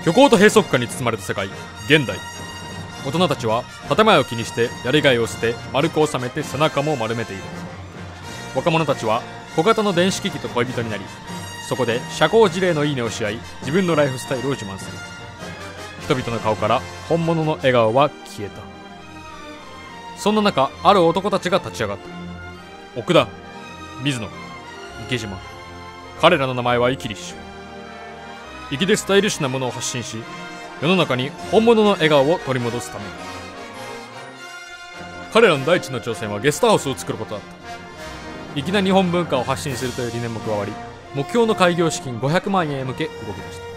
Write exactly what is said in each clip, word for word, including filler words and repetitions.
虚構と閉塞感に包まれた世界現代。大人たちは建前を気にしてやりがいを捨て丸く収めて背中も丸めている。若者たちは小型の電子機器と恋人になり、そこで社交辞令のいいねをし合い自分のライフスタイルを自慢する。人々の顔から本物の笑顔は消えた。そんな中、ある男たちが立ち上がった。奥田、水野、池島、彼らの名前はイキリッシュ。粋でスタイリッシュなものを発信し、世の中に本物の笑顔を取り戻すため。彼らの第一の挑戦はゲストハウスを作ることだった。粋な日本文化を発信するという理念も加わり、目標の開業資金ごひゃくまんえんへ向け動き出した。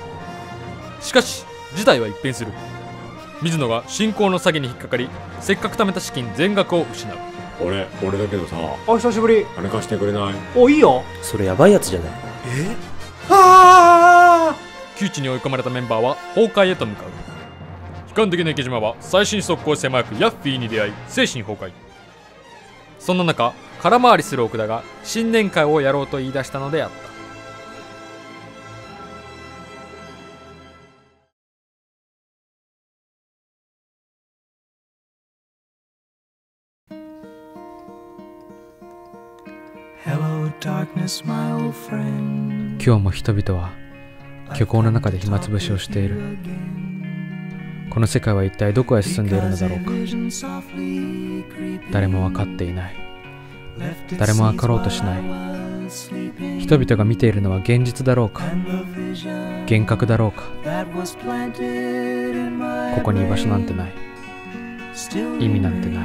しかし事態は一変する。水野が新興の詐欺に引っかかり、せっかく貯めた資金全額を失う。 俺俺だけどさ、 お久しぶり。 金貸してくれない？ お、いいよ。 それやばいやつじゃない？ えああ窮地に追い込まれたメンバーは崩壊へと向かう。悲観的な池島は最新速攻狭くヤッフィーに出会い精神崩壊。そんな中、空回りする奥田が新年会をやろうと言い出したのであった。今日も人々は虚構の中で暇つぶしをしている。この世界は一体どこへ進んでいるのだろうか。誰も分かっていない。誰も分かろうとしない。人々が見ているのは現実だろうか、幻覚だろうか。ここに居場所なんてない。意味なんてない。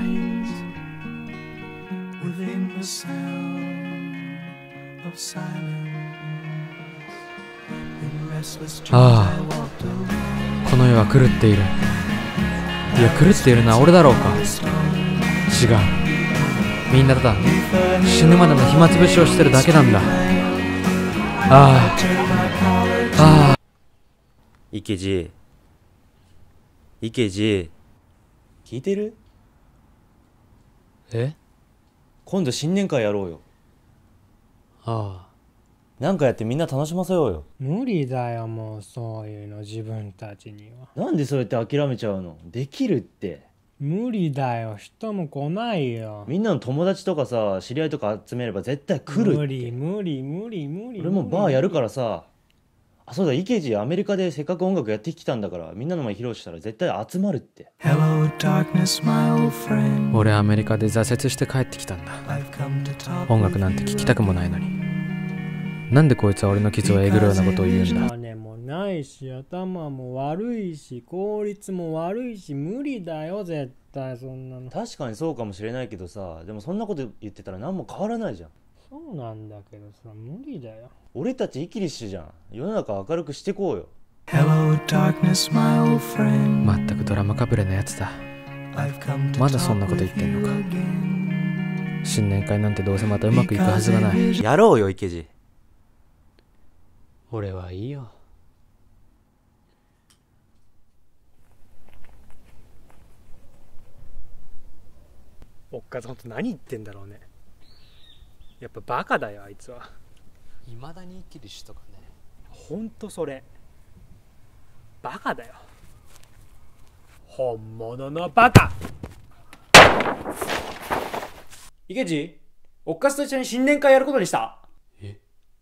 ああ、この世は狂っている。いや、狂っているのは俺だろうか。違う、みんなただ死ぬまでの暇つぶしをしてるだけなんだ。ああああ。 池地、池地、聞いてる？ え？ 今度新年会やろうよ。 ああ。 なんかやってみんな楽しませようよ。 無理だよ、もうそういうの自分たちには。 なんでそうやって諦めちゃうの？できるって。 無理だよ、人も来ないよ。 みんなの友達とかさ、知り合いとか集めれば絶対来るって。 無理無理無理無理。 俺もバーやるからさ。あ、そうだ、池地アメリカでせっかく音楽やってきたんだから、みんなの前披露したら絶対集まるって。 俺アメリカで挫折して帰ってきたんだ。音楽なんて聴きたくもないのに。なんでこいつは俺の傷をえぐるようなことを言うんだ。 金もないし、頭も悪いし、効率も悪いし、無理だよ絶対そんなの。 確かにそうかもしれないけどさ、でもそんなこと言ってたら何も変わらないじゃん。 そうなんだけどさ、無理だよ。 俺たちイキリッシュじゃん。世の中明るくしてこうよ。 まったくドラマかぶれなやつだ。まだそんなこと言ってんのか。新年会なんてどうせまたうまくいくはずがない。 やろうよ池地。 俺はいいよ。 おっかずほんと何言ってんだろうね。やっぱバカだよあいつは。 いまだにイキリッシュとかね。 ほんとそれバカだよ、本物のバカ。池地、おっかずと一緒に新年会やることにした。 え？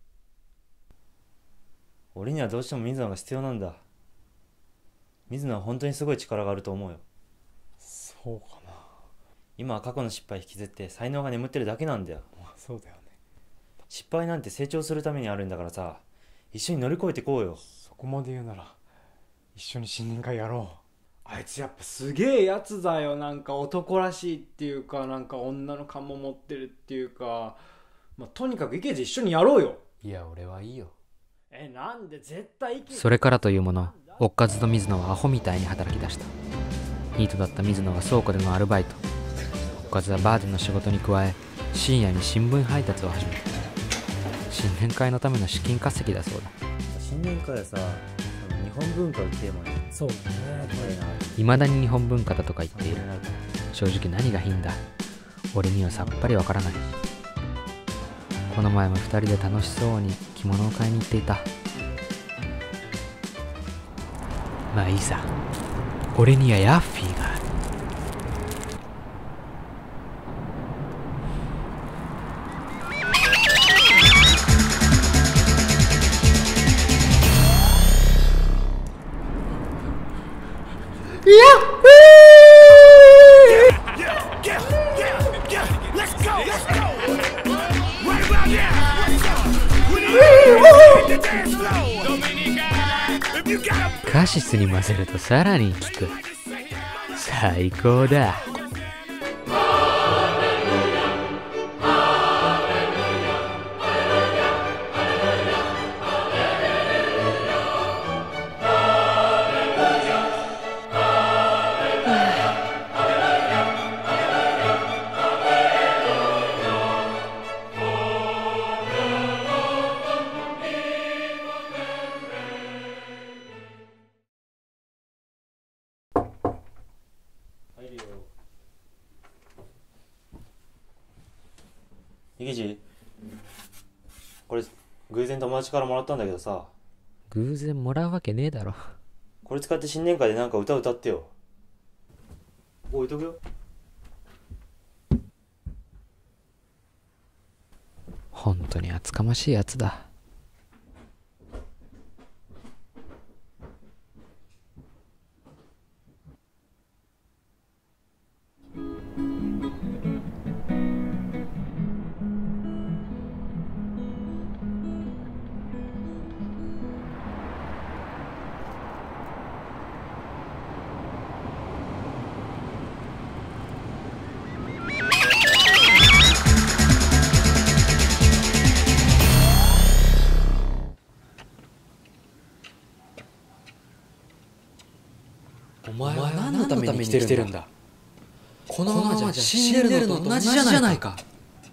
俺にはどうしても水野が必要なんだ。水野は本当にすごい力があると思うよ。 そうかな。 今は過去の失敗引きずって才能が眠ってるだけなんだよ。 そうだよね。 失敗なんて成長するためにあるんだからさ、一緒に乗り越えてこうよ。 そこまで言うなら一緒に新年会やろう。あいつやっぱすげえやつだよ。なんか男らしいっていうか、なんか女の勘も持ってるっていうか、まあ、とにかく池地一緒にやろうよ。 いや、俺はいいよ。 え、なんで絶対池地。 それからというもの、おっかずと水野はアホみたいに働き出した。ニートだった水野は倉庫でのアルバイト、おっかずはバーでの仕事に加え、深夜に新聞配達を始めた。新年会のための資金稼ぎだそうだ。 新年会はさ、日本文化をテーマに。 そうだね。 いまだに日本文化だとか言っている。正直何がいいんだ、俺にはさっぱりわからない。この前もふたりで楽しそうに着物を買いに行っていた。 まあいいさ、俺にはヤッフィーがある。カシスに混ぜるとさらに効く。最高だ。 池地、これ偶然友達からもらったんだけどさ。 偶然もらうわけねえだろ。 これ使って新年会でなんか歌歌ってよ。ここ置いとくよ。 本当に厚かましいやつだ。お前は何のために生きてるんだ。このままじゃ死んでるのと同じじゃないか。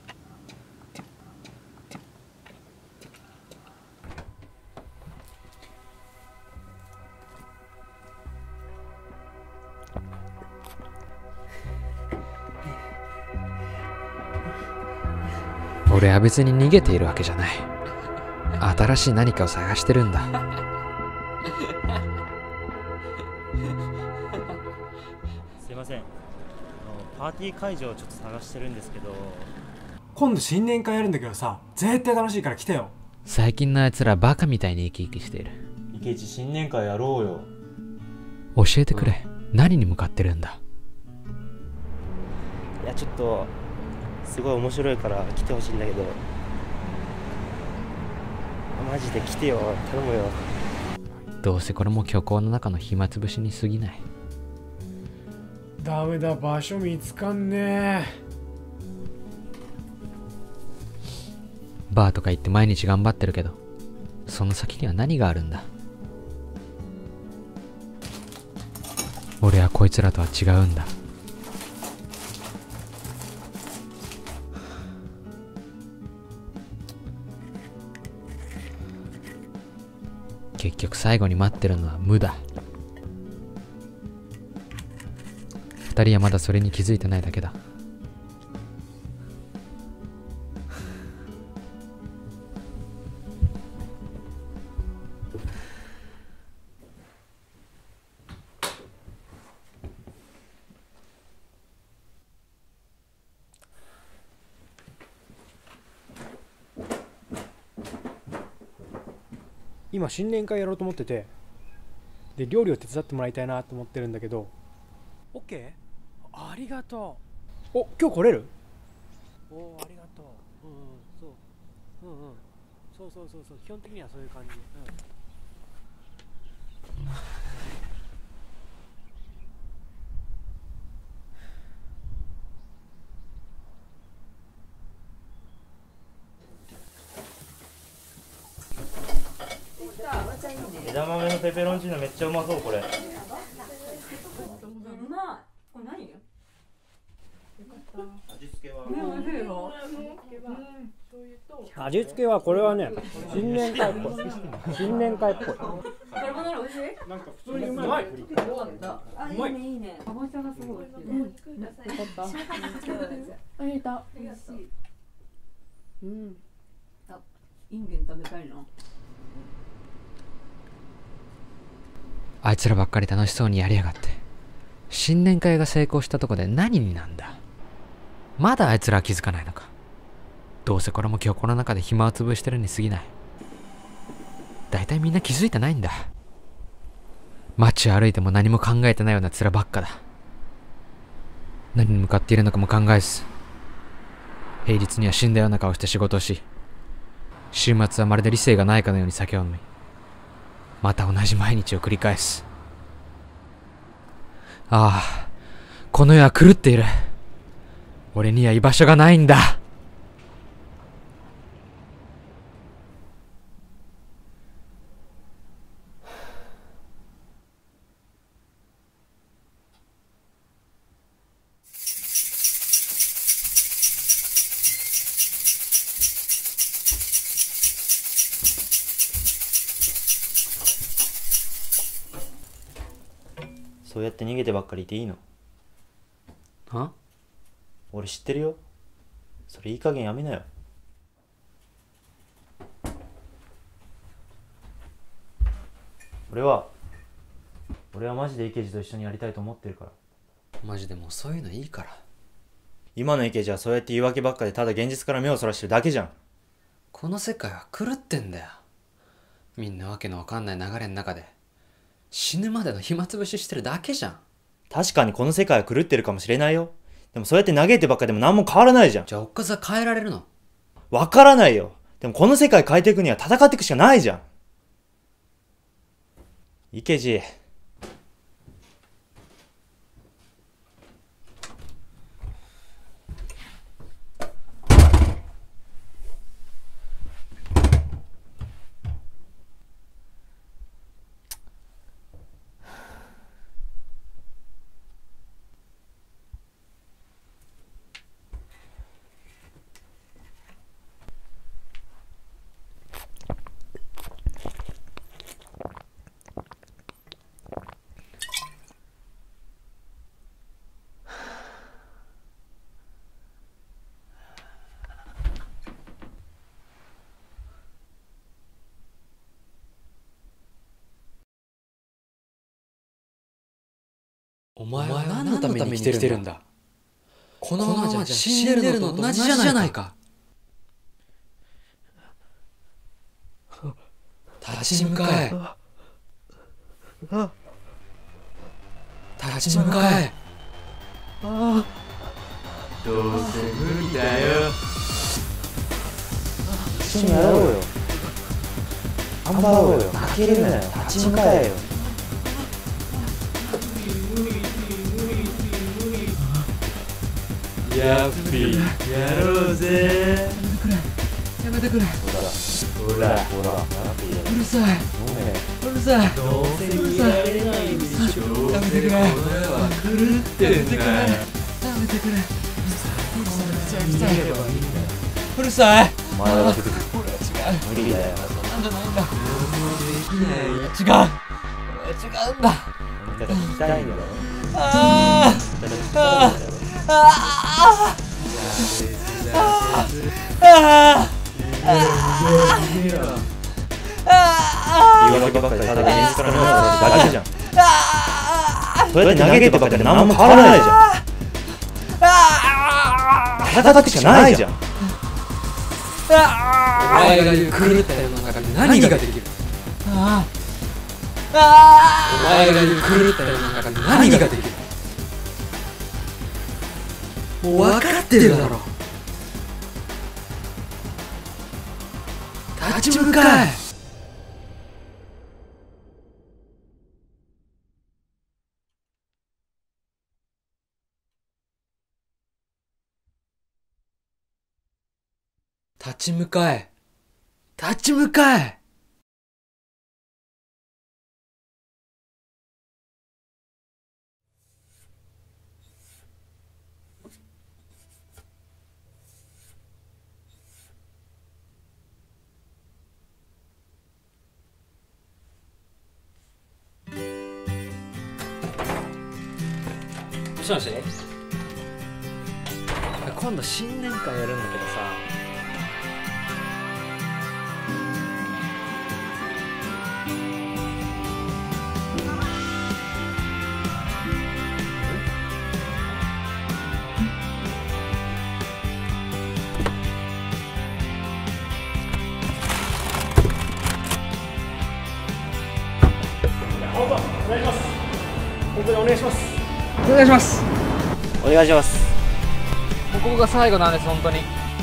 俺は別に逃げているわけじゃない。新しい何かを探してるんだ。 すいません、あのパーティー会場をちょっと探してるんですけど。 今度新年会やるんだけどさ、絶対楽しいから来てよ。 最近のあいつらバカみたいに生き生きしている。 池地、新年会やろうよ。 教えてくれ、何に向かってるんだ。 いや、ちょっとすごい面白いから来てほしいんだけど、マジで来てよ、頼むよ。 どうせこれも虚構の中の暇つぶしに過ぎない。 ダメだ、場所見つかんねえ。 バーとか行って毎日頑張ってるけど、その先には何があるんだ。俺はこいつらとは違うんだ。結局最後に待ってるのは無だ。二人はまだそれに気づいてないだけだ。 今新年会やろうと思ってて、で料理を手伝ってもらいたいなと思ってるんだけど。 OK？ ありがとう。お、今日来れる？おお、ありがとう。うんうん、そううんうんそうそうそうそう、基本的にはそういう感じ。うん。 枝豆のペペロンチーノめっちゃうまそう。これうまい。これ何？ 味付けは味付けはこれはね、新年会っぽい。新年会っぽい。 カルボナーラ美味しい？ なんか普通にうまい。 よかった。あ、いいねいいね。かぼちゃがすごい美味しい。よかった。あげた。美味しい。うん。あ、インゲン食べたいな。 あいつらばっかり楽しそうにやりやがって。新年会が成功したとこで何になんだ。まだあいつらは気づかないのか。どうせこれも今日この中で暇を潰してるに過ぎない。だいたいみんな気づいてないんだ。街を歩いても何も考えてないような面ばっかだ。何に向かっているのかも考えず、平日には死んだような顔して仕事をし、週末はまるで理性がないかのように酒を飲み、また同じ毎日を繰り返す。ああ、この世は狂っている。俺には居場所がないんだ。 そうやって逃げてばっかりいていいの？ は？ 俺知ってるよ。それいい加減やめなよ。俺は俺はマジで池地と一緒にやりたいと思ってるから。 マジでもうそういうのいいから。 今の池地はそうやって言い訳ばっかでただ現実から目をそらしてるだけじゃん。 この世界は狂ってんだよ。みんなわけのわかんない流れの中で死ぬまでの暇つぶししてるだけじゃん。 確かにこの世界は狂ってるかもしれないよ。でもそうやって嘆いてばっかでも何も変わらないじゃん。 じゃあおっかずは変えられるの？ わからないよ。でもこの世界変えていくには戦っていくしかないじゃん。池地。 お前は何のために生きてるんだ。このままじゃ死んでるのと同じじゃないか。立ち向かえ。立ち向かえ。 どうせ無理だよ。 一緒にやろうよ。頑張ろうよ。負けるなよ。立ち向かえよ。 ヤッピーやろうぜ。 やめてくれ。 ほらほらうるさい。うるさい。 どうせ逃げられないでしょ。どうせこの世は狂ってんだ。 やめてくれ。うるさい。 お前は出てくる。 俺は違う。 無理だよ。 なんじゃないんだ。 で違う。俺は違うんだ。 だから聞きたいんだろ。 あだから聞きたいんだろ。 あああ言い訳ばっかりただ現実から目をそらすだけじゃん。そうやって嘆いてばっかりで何も変わらないじゃん。戦ってくしかないじゃん。 お前が言う狂った世の中に何ができる。お前が言う狂った世の中に何ができる。もう分かってるだろ。立ち向かえ。立ち向かえ。立ち向かえ。もしもし、今度新年会やるんだけどさ、 本当お願いします。本当にお願いします。 お願いします。 お願いします。 もうここが最後なんです、本当に。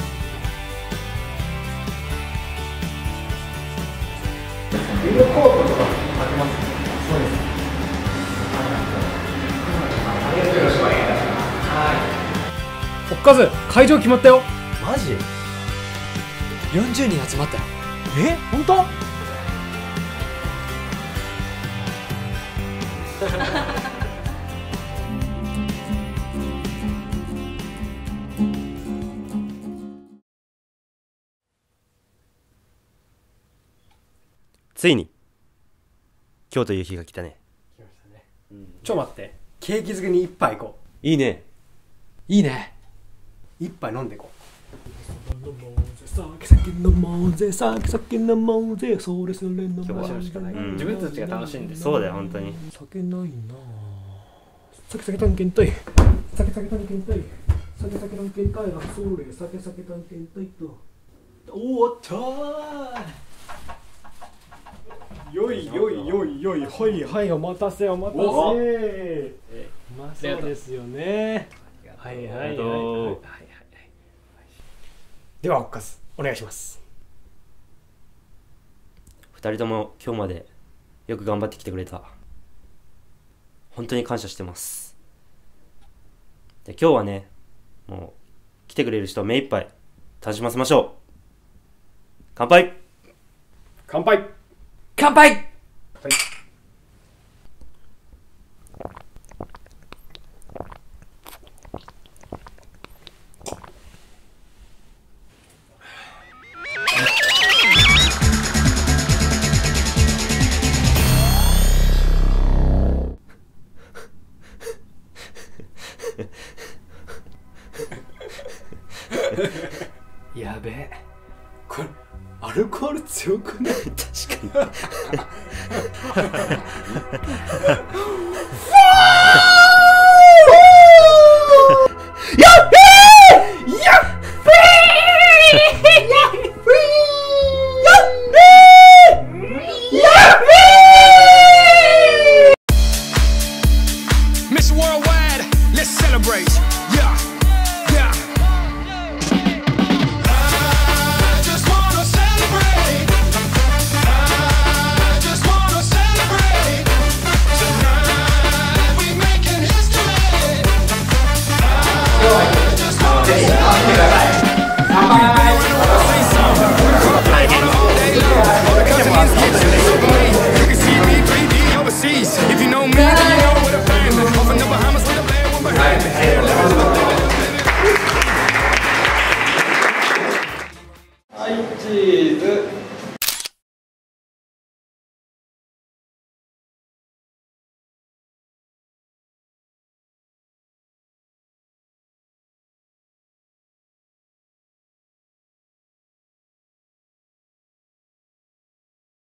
おっかず会場決まったよ。 マジ？ よんじゅうにん集まったよ。 え、本当？ ついに今日という日が来たね。 ちょ待って、ケーキ漬けに一杯行こいいね。 いいね。 う。一杯飲んでいこう。 酒酒飲もうぜ酒酒飲もうぜそれそれ飲もうぜ。 面白いしかない、 うん、 自分たちが楽しんでる。 そうだよ本当に。 酒ないな。酒酒探検隊。酒酒探検隊。酒酒探検隊がそれ酒酒探検隊と。おっとー。 よいよいよいよい、はいはいお待たせお待たせ。まあそうですよね。はいはいはいはいはい。ではおっかずお願いします。 二人とも今日までよく頑張ってきてくれた。本当に感謝してます。で今日はね、もう来てくれる人を目いっぱい楽しませましょう。乾杯。 乾杯。 乾杯。 はい。やべえ、これアルコール強くない？ 確かに